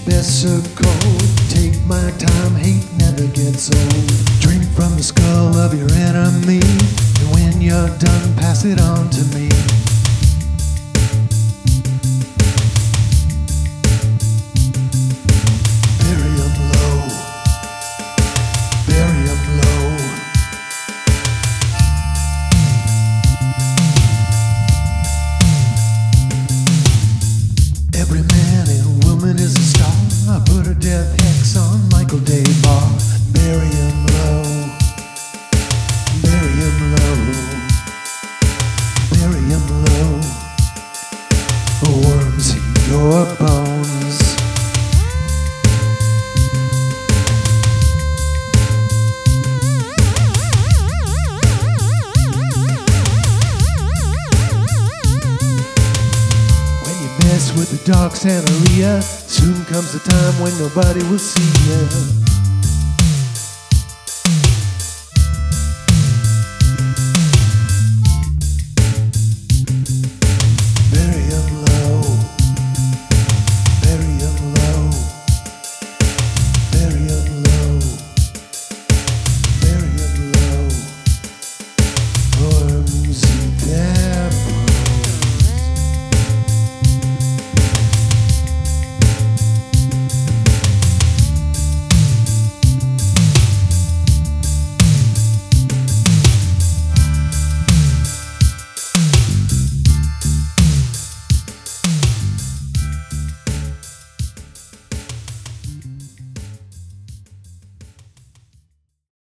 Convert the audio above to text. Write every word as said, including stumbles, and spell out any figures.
best served cold. Take my time, hate never gets old. Drink from the skull of your enemy, and when you're done, pass it on to me. Bury 'em low, bury 'em low. Every man and woman is a star. I put a death hex on Michael Day Bar. Bury 'em low, bury 'em low, bury 'em low. Worms in your bones. When you mess with the dark Santeria, soon comes the time when nobody will see you.